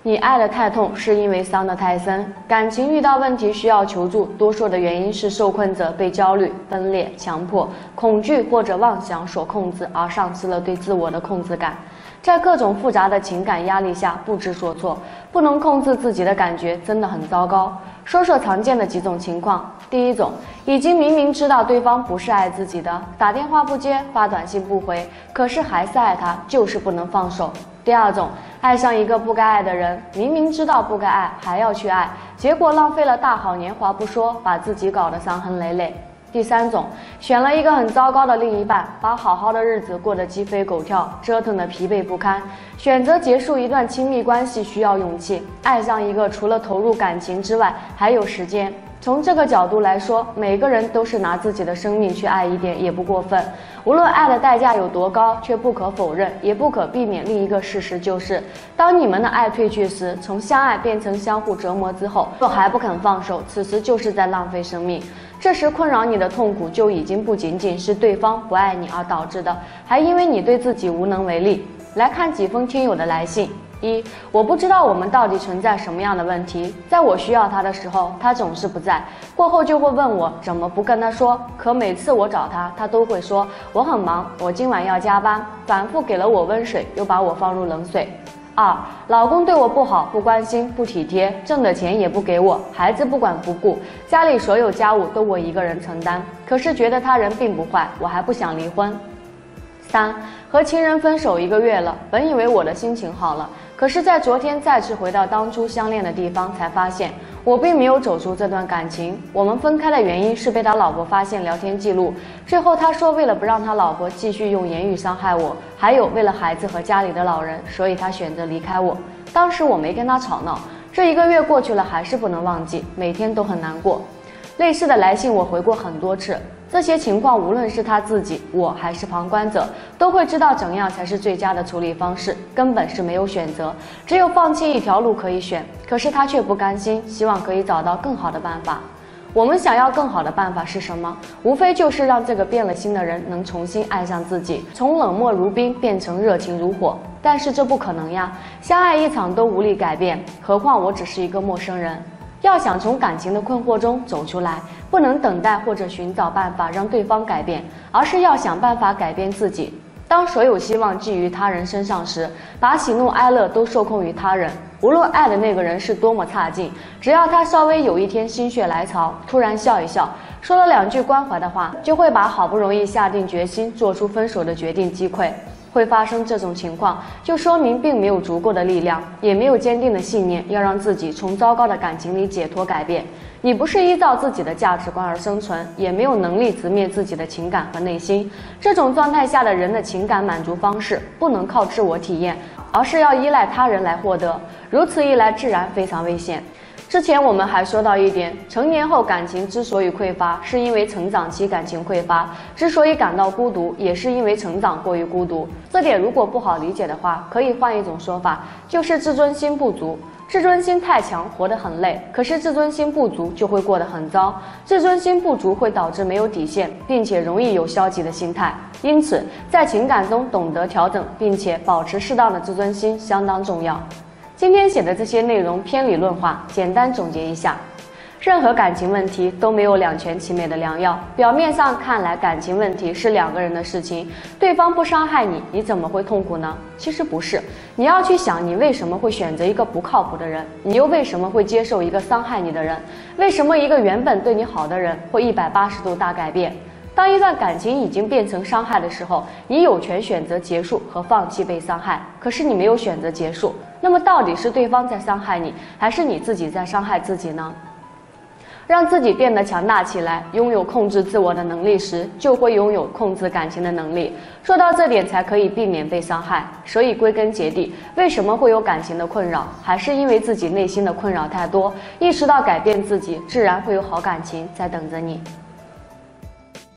你爱得太痛，是因为伤得太深。感情遇到问题需要求助，多数的原因是受困者被焦虑、分裂、强迫、恐惧或者妄想所控制，而丧失了对自我的控制感。在各种复杂的情感压力下不知所措，不能控制自己的感觉，真的很糟糕。说说常见的几种情况。第一种，已经明明知道对方不是爱自己的，打电话不接，发短信不回，可是还是爱他，就是不能放手。第二种，爱上一个不该爱的人，明明知道不该爱，还要去爱，结果浪费了大好年华不说，把自己搞得伤痕累累。第三种，选了一个很糟糕的另一半，把好好的日子过得鸡飞狗跳，折腾得疲惫不堪。选择结束一段亲密关系需要勇气，爱上一个除了投入感情之外还有时间。从这个角度来说，每个人都是拿自己的生命去爱，一点也不过分。无论爱的代价有多高，却不可否认也不可避免另一个事实，就是当你们的爱褪去时，从相爱变成相互折磨之后，若还不肯放手，此时就是在浪费生命。这时困扰你的痛苦就已经不仅仅是对方不爱你而导致的，还因为你对自己无能为力。来看几封听友的来信。一，我不知道我们到底存在什么样的问题，在我需要他的时候，他总是不在，过后就会问我怎么不跟他说，可每次我找他，他都会说我很忙，我今晚要加班，反复给了我温水，又把我放入冷水。二，老公对我不好，不关心，不体贴，挣的钱也不给我，孩子不管不顾，家里所有家务都我一个人承担，可是觉得他人并不坏，我还不想离婚。三，和情人分手1个月了，本以为我的心情好了，可是在昨天再次回到当初相恋的地方，才发现我并没有走出这段感情。我们分开的原因是被他老婆发现聊天记录，最后他说为了不让他老婆继续用言语伤害我，还有为了孩子和家里的老人，所以他选择离开我。当时我没跟他吵闹，这1个月过去了还是不能忘记，每天都很难过。类似的来信我回过很多次，这些情况无论是他自己、我还是旁观者，都会知道怎样才是最佳的处理方式，根本是没有选择，只有放弃一条路可以选。可是他却不甘心，希望可以找到更好的办法。我们想要更好的办法是什么？无非就是让这个变了心的人能重新爱上自己，从冷漠如冰变成热情如火。但是这不可能呀，相爱一场都无力改变，何况我只是一个陌生人。要想从感情的困惑中走出来，不能等待或者寻找办法让对方改变，而是要想办法改变自己。当所有希望寄于他人身上时，把喜怒哀乐都受控于他人。无论爱的那个人是多么差劲，只要他稍微有一天心血来潮，突然笑一笑，说了2句关怀的话，就会把好不容易下定决心做出分手的决定击溃。会发生这种情况，就说明并没有足够的力量，也没有坚定的信念，要让自己从糟糕的感情里解脱改变。你不是依照自己的价值观而生存，也没有能力直面自己的情感和内心。这种状态下的人的情感满足方式，不能靠自我体验，而是要依赖他人来获得。如此一来，自然非常危险。之前我们还说到一点，成年后感情之所以匮乏，是因为成长期感情匮乏；之所以感到孤独，也是因为成长过于孤独。这点如果不好理解的话，可以换一种说法，就是自尊心不足。自尊心太强，活得很累；可是自尊心不足，就会过得很糟。自尊心不足会导致没有底线，并且容易有消极的心态。因此，在情感中懂得调整，并且保持适当的自尊心相当重要。今天写的这些内容偏理论化，简单总结一下。任何感情问题都没有两全其美的良药。表面上看来，感情问题是2个人的事情，对方不伤害你，你怎么会痛苦呢？其实不是，你要去想，你为什么会选择一个不靠谱的人？你又为什么会接受一个伤害你的人？为什么一个原本对你好的人会180度大改变？当一段感情已经变成伤害的时候，你有权选择结束和放弃被伤害，可是你没有选择结束。那么到底是对方在伤害你，还是你自己在伤害自己呢？让自己变得强大起来，拥有控制自我的能力时，就会拥有控制感情的能力。做到这点，才可以避免被伤害。所以归根结底，为什么会有感情的困扰，还是因为自己内心的困扰太多。意识到改变自己，自然会有好感情在等着你。